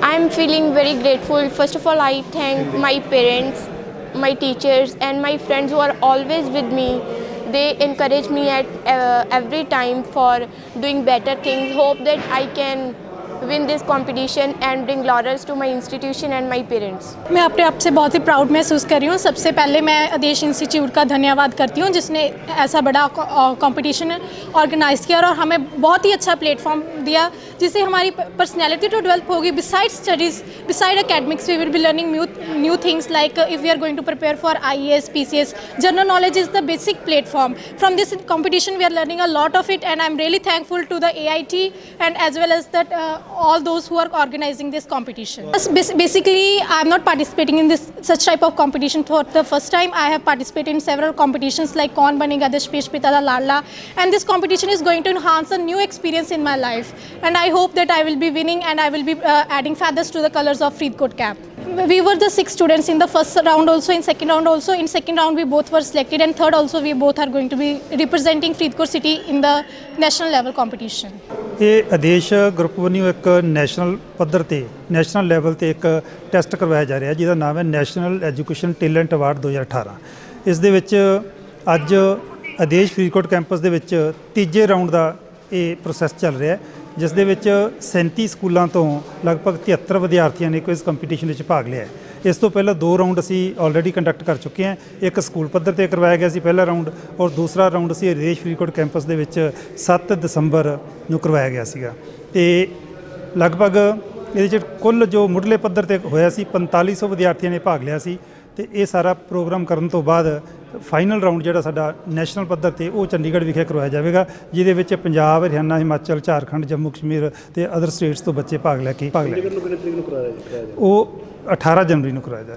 I'm feeling very grateful. First of all, I thank my parents, my teachers and my friends who are always with me. They encourage me at every time for doing better things. Hope that I can win this competition and bring laurels to my institution and my parents. मैं अपने आप से बहुत ही proud महसूस कर रही हूँ। सबसे पहले मैं आदेश इंस्टीट्यूट का धन्यवाद करती हूँ जिसने ऐसा बड़ा कंपटीशन ऑर्गेनाइज़ किया और हमें बहुत ही अच्छा प्लेटफॉर्म दिया जिससे हमारी पर्सनैलिटी तो डेवलप होगी। Beside studies, beside academics, we will be learning new things like if we are going to prepare for IAS, PCS. General knowledge is the basic platform. From this competition we are learning a lot of it, and I'm really thankful to the AIT and as well as that all those who are organizing this competition. Basically, I'm not participating in this such type of competition for the first time. I have participated in several competitions like Kaun Banega Dashpesh Pita Da Ladla, and this competition is going to enhance a new experience in my life. And I hope that I will be winning and I will be adding feathers to the colors of Faridkot cap. We were the 6 students in the first round also, in second round also. In second round we both were selected, and third also we both are going to be representing Faridkot city in the national level competition. ये आदेश group ਵੱਲੋਂ एक national पद्धर ते national level ते एक test करवाया जा रहा जिसका नाम है नैशनल एजुकेशन टैलेंट अवार्ड 2018। इस दे विच अज आदेश फरीदकोट कैंपस दे विच तीजे राउंड का ये प्रोसैस चल रहा है जिस दे विच 37 स्कूलों तो लगभग 73 विद्यार्थियों ने इस कंपीटीशन में भाग लिया है। इस तो पहला 2 राउंड असी ऑलरेडी कंडक्ट कर चुके हैं। एक स्कूल पद्धर ते करवाया गया सी पहला राउंड, और दूसरा राउंड असी आदेश फरीदकोट कैंपस दे विच 7 दसंबर नूं करवाया गया सीगा। ते लगभग ये कुल जो मुढ़ले पद्धर ते होया सी 4500 विद्यार्थियों ने भाग लिया सी। ते ये सारा प्रोग्राम करन तो बाद फाइनल राउंड जिहड़ा साडा नैशनल पद्धर ते वो चंडीगढ़ विखे करवाया जाएगा, जिहदे विच पंजाब, हरियाणा, हिमाचल, झारखंड, जम्मू कश्मीर ते अदर स्टेट्स तो बच्चे भाग लैके वो 18 जनवरी नूं करवाया जाएगा।